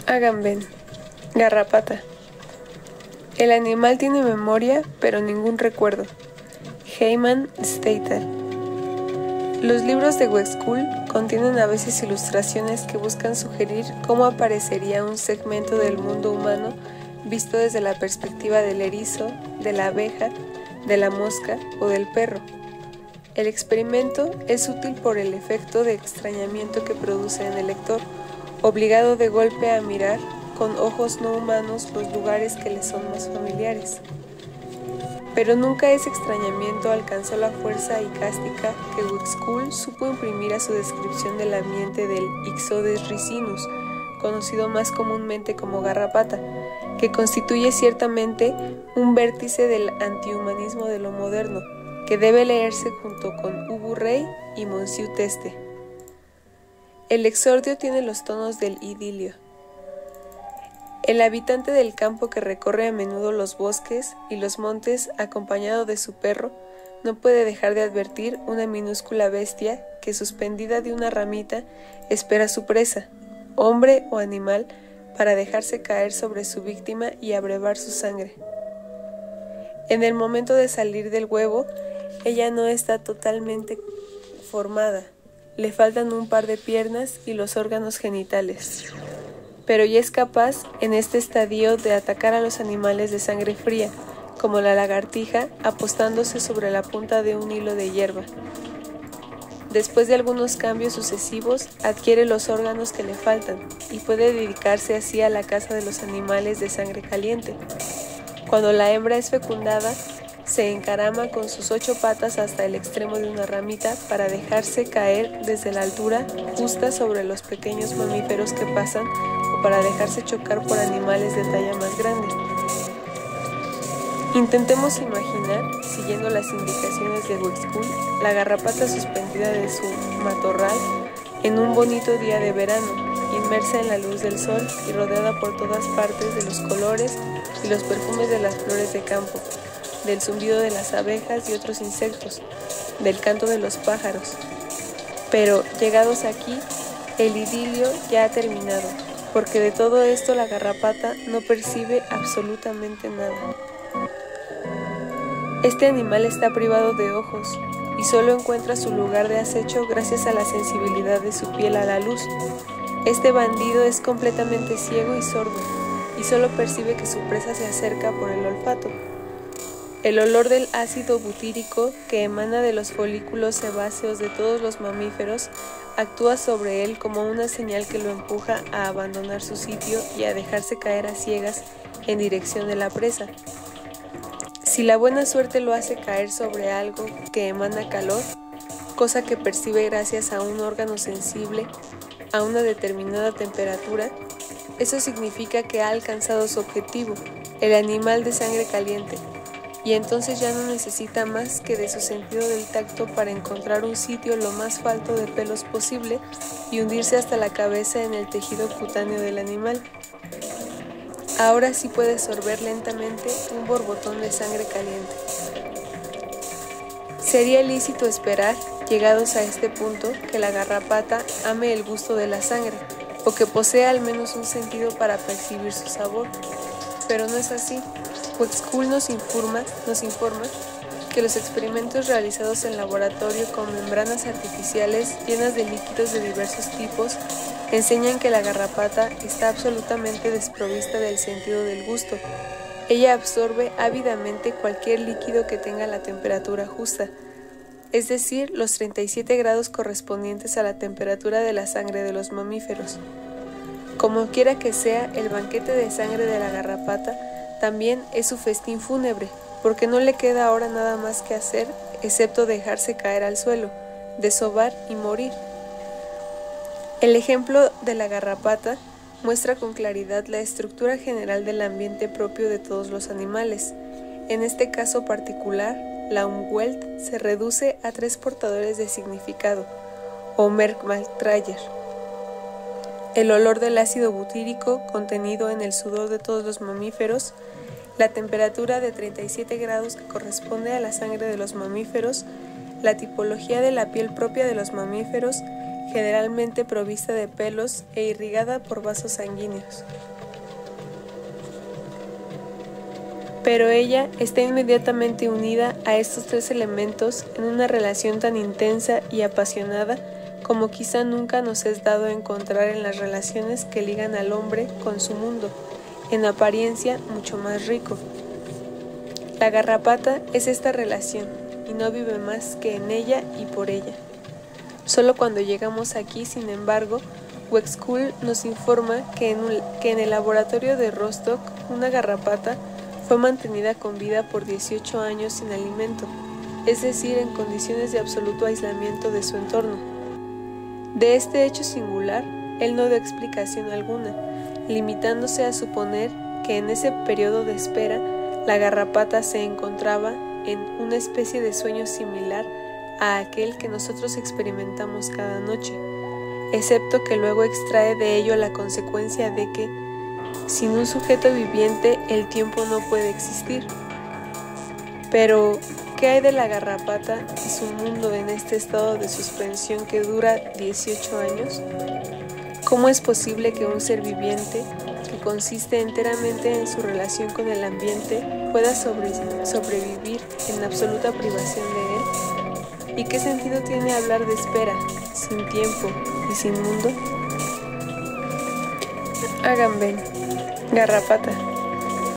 Agamben, garrapata. El animal tiene memoria, pero ningún recuerdo. Heyman Stater. Los libros de Wexkull contienen a veces ilustraciones que buscan sugerir cómo aparecería un segmento del mundo humano visto desde la perspectiva del erizo, de la abeja, de la mosca o del perro. El experimento es útil por el efecto de extrañamiento que produce en el lector, obligado de golpe a mirar con ojos no humanos los lugares que le son más familiares. Pero nunca ese extrañamiento alcanzó la fuerza icástica que Wexkull supo imprimir a su descripción del ambiente del Ixodes ricinus, conocido más comúnmente como garrapata, que constituye ciertamente un vértice del antihumanismo de lo moderno, que debe leerse junto con Ubu Rey y Monsieur Teste. El exordio tiene los tonos del idilio. El habitante del campo que recorre a menudo los bosques y los montes acompañado de su perro no puede dejar de advertir una minúscula bestia que, suspendida de una ramita, espera su presa, hombre o animal, para dejarse caer sobre su víctima y abrevar su sangre. En el momento de salir del huevo, ella no está totalmente formada, le faltan un par de piernas y los órganos genitales, pero ya es capaz en este estadio de atacar a los animales de sangre fría, como la lagartija, apostándose sobre la punta de un hilo de hierba. Después de algunos cambios sucesivos, adquiere los órganos que le faltan y puede dedicarse así a la caza de los animales de sangre caliente. Cuando la hembra es fecundada, se encarama con sus 8 patas hasta el extremo de una ramita para dejarse caer desde la altura justa sobre los pequeños mamíferos que pasan o para dejarse chocar por animales de talla más grande. Intentemos imaginar, siguiendo las indicaciones de Wexkull, la garrapata suspendida de su matorral en un bonito día de verano, inmersa en la luz del sol y rodeada por todas partes de los colores y los perfumes de las flores de campo, del zumbido de las abejas y otros insectos, del canto de los pájaros. Pero, llegados aquí, el idilio ya ha terminado, porque de todo esto la garrapata no percibe absolutamente nada. Este animal está privado de ojos y solo encuentra su lugar de acecho gracias a la sensibilidad de su piel a la luz. Este bandido es completamente ciego y sordo y solo percibe que su presa se acerca por el olfato. El olor del ácido butírico que emana de los folículos sebáceos de todos los mamíferos actúa sobre él como una señal que lo empuja a abandonar su sitio y a dejarse caer a ciegas en dirección de la presa. Si la buena suerte lo hace caer sobre algo que emana calor, cosa que percibe gracias a un órgano sensible a una determinada temperatura, eso significa que ha alcanzado su objetivo, el animal de sangre caliente, y entonces ya no necesita más que de su sentido del tacto para encontrar un sitio lo más falto de pelos posible y hundirse hasta la cabeza en el tejido cutáneo del animal. Ahora sí puede sorber lentamente un borbotón de sangre caliente. Sería lícito esperar, llegados a este punto, que la garrapata ame el gusto de la sangre, o que posea al menos un sentido para percibir su sabor. Pero no es así. Wexkull nos informa que los experimentos realizados en laboratorio con membranas artificiales llenas de líquidos de diversos tipos enseñan que la garrapata está absolutamente desprovista del sentido del gusto. Ella absorbe ávidamente cualquier líquido que tenga la temperatura justa, es decir, los 37 grados correspondientes a la temperatura de la sangre de los mamíferos. Como quiera que sea, el banquete de sangre de la garrapata también es su festín fúnebre, porque no le queda ahora nada más que hacer excepto dejarse caer al suelo, desovar y morir. El ejemplo de la garrapata muestra con claridad la estructura general del ambiente propio de todos los animales. En este caso particular, la Umwelt se reduce a 3 portadores de significado, o Merkmaltrayer. El olor del ácido butírico contenido en el sudor de todos los mamíferos, la temperatura de 37 grados que corresponde a la sangre de los mamíferos, la tipología de la piel propia de los mamíferos, generalmente provista de pelos e irrigada por vasos sanguíneos. Pero ella está inmediatamente unida a estos tres elementos en una relación tan intensa y apasionada como quizá nunca nos es dado encontrar en las relaciones que ligan al hombre con su mundo, en apariencia mucho más rico. La garrapata es esta relación y no vive más que en ella y por ella. Solo cuando llegamos aquí, sin embargo, Wexkull nos informa que en el laboratorio de Rostock una garrapata fue mantenida con vida por 18 años sin alimento, es decir, en condiciones de absoluto aislamiento de su entorno. De este hecho singular, él no dio explicación alguna, limitándose a suponer que en ese periodo de espera la garrapata se encontraba en una especie de sueño similar a aquel que nosotros experimentamos cada noche, excepto que luego extrae de ello la consecuencia de que, sin un sujeto viviente, el tiempo no puede existir. Pero, ¿qué hay de la garrapata y su mundo en este estado de suspensión que dura 18 años? ¿Cómo es posible que un ser viviente, que consiste enteramente en su relación con el ambiente, pueda sobrevivir en absoluta privación de él? ¿Y qué sentido tiene hablar de espera, sin tiempo y sin mundo? Agamben, garrapata.